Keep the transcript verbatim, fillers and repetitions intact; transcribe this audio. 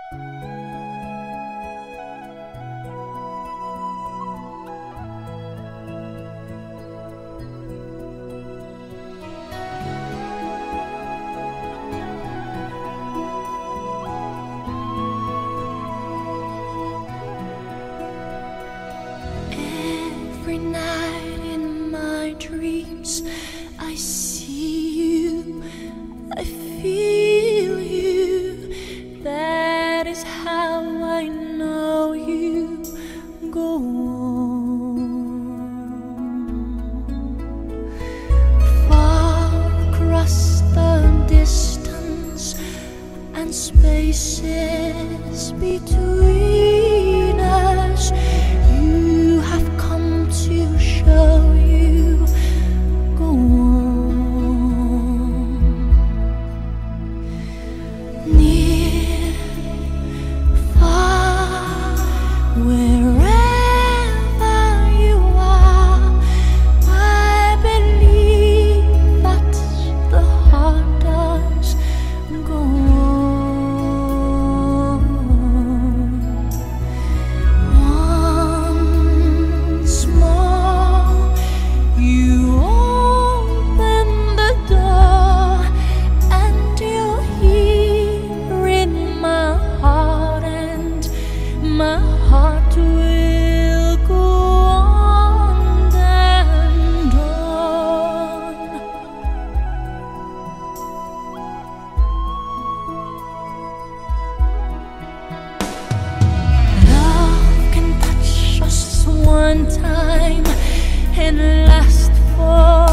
Every night in my dreams I see you, I feel you. That is how I know you. Go on. Far across the distance and spaces between us, you have come to show you. Go on. Near, far, wherever you are, I believe that the heart does. Go on. Once more, you open the door, and you're here in my heart, and my heart will go on and on. Love can touch us one time and last for